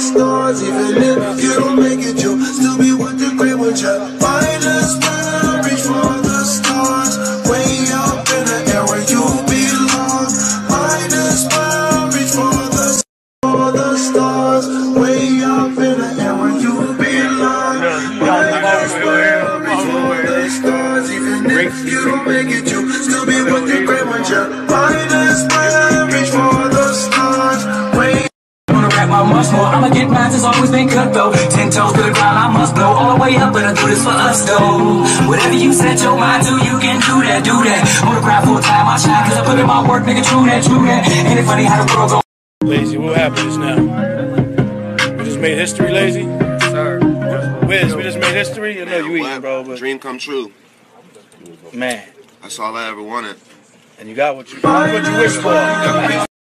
stars. Even if you don't make it, you'll still be with the great one. Find a smile, reach for the stars. Way up in the air where you belong. Find a smile, reach for the stars. Way up in the air where you belong. Find a smile, reach for the stars. Even if you don't make it, you'll still be with the great one. Find a smile, reach for the stars. My much more, I'ma get mine, it's always been cut though. 10 toes to the ground, I must blow all the way up, but I do this for us though. Whatever you set your mind to, you can do that, do that. On the ground full time, I shine, cause I put in my work, nigga, true that, true that. Ain't it funny how the world go? Lazy, what happened just now? We just made history, Lazy? Sir. Wiz, we just made history? I know you eating, bro, but... Dream come true. Man. That's all I ever wanted. And you got what you wished for.